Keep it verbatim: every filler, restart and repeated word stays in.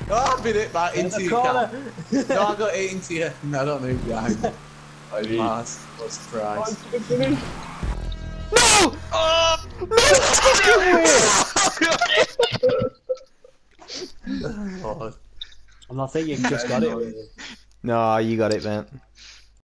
Oh, I've been hit back In into the your corner. car. No, I got hit into you. No, I don't know who behind me. Oh, Me. Mars. What a surprise. No! Oh! Oh, And I think you've just got it. Really. No, you got it, man.